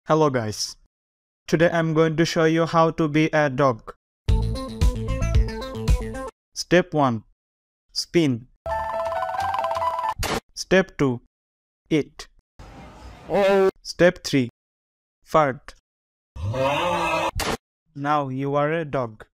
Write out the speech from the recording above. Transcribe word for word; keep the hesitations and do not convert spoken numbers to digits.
Hello guys, today I'm going to show you how to be a dog. Step one. Spin. Step two. Eat. Step three. Fart. Now you are a dog.